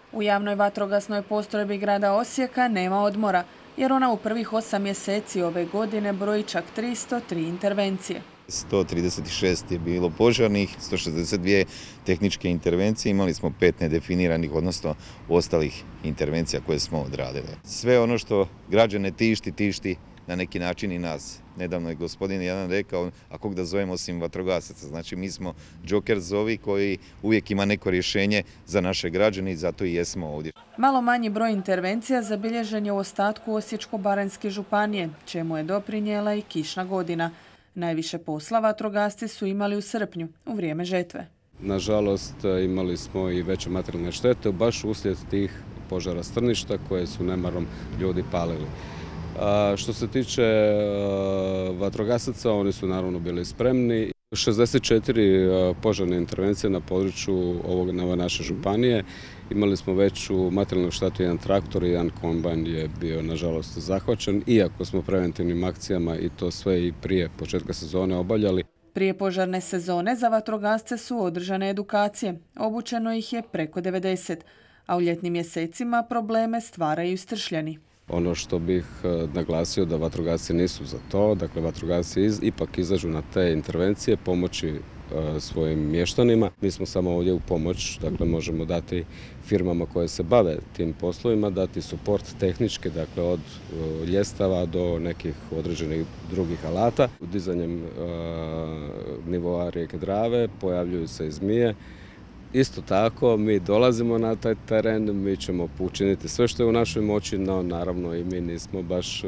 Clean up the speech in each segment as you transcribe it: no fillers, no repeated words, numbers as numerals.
U javnoj vatrogasnoj postrojbi grada Osijeka nema odmora, jer ona u prvih 8 mjeseci ove godine broji čak 303 intervencije. 136 je bilo požarnih, 162 tehničke intervencije, imali smo 5 nedefiniranih, odnosno ostalih intervencija koje smo odradili. Sve ono što građane tišti na neki način i nas. Nedavno je gospodin jedan rekao, a kog da zovemo osim vatrogasaca. Znači mi smo džoker zovi koji uvijek ima neko rješenje za naše građane i zato i jesmo ovdje. Malo manji broj intervencija zabilježen je u ostatku Osječko-baranjske županije, čemu je doprinijela i kišna godina. Najviše posla vatrogasci su imali u srpnju, u vrijeme žetve. Nažalost, imali smo i veće materijalne štete baš uslijed tih požara strništa koje su nemarom ljudi palili. Što se tiče vatrogasaca, oni su naravno bili spremni. 64 požarne intervencije na području ove naše županije. Imali smo veću materijalnu štetu, jedan traktor i jedan kombajn je bio nažalost zahvaćen, iako smo preventivnim akcijama i to sve i prije početka sezone obavljali. Prije požarne sezone za vatrogasce su održane edukacije. Obučeno ih je preko 90, a u ljetnim mjesecima probleme stvaraju stršljani. Ono što bih naglasio da vatrogasci nisu za to, dakle vatrogasci ipak izađu na te intervencije, pomoći svojim mještanima. Mi smo samo ovdje u pomoć, dakle možemo dati firmama koje se bave tim poslovima, dati suport tehnički, dakle od ljestava do nekih određenih drugih alata. Dizanjem nivoa rijeke Drave pojavljuju se i zmije. Isto tako, mi dolazimo na taj teren, mi ćemo učiniti sve što je u našoj moći, no naravno i mi nismo baš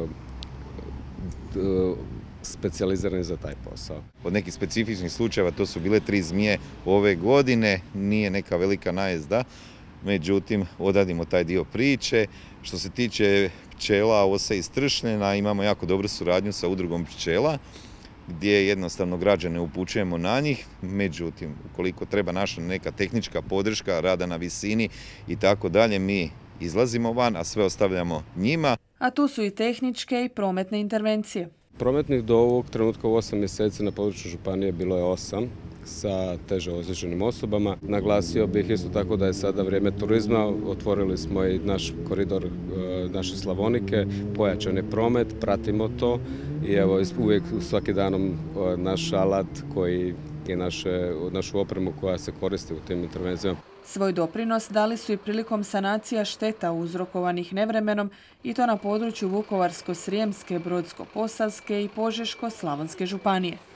specijalizirani za taj posao. Od nekih specifičnih slučajeva to su bile 3 zmije ove godine, nije neka velika najezda, međutim odradimo taj dio priče. Što se tiče pčela, ose i stršljena, imamo jako dobru suradnju sa udrugom pčela, gdje jednostavno građane upućujemo na njih, međutim, ukoliko treba naša neka tehnička podrška, rada na visini i tako dalje, mi izlazimo van, a sve ostavljamo njima. A tu su i tehničke i prometne intervencije. Prometnih do ovog trenutka u 8 mjeseci na području županije bilo je 8 sa teže ozlijeđenim osobama. Naglasio bih isto tako da je sada vrijeme turizma, otvorili smo i naš koridor naše Slavonike, pojačan je promet, pratimo to i evo uvijek svaki danom naš alat koji i našu opremu koja se koristi u tim intervencijama. Svoj doprinos dali su i prilikom sanacija šteta uzrokovanih nevremenom i to na području Vukovarsko-srijemske, Brodsko-posavske i Požeško-slavonske županije.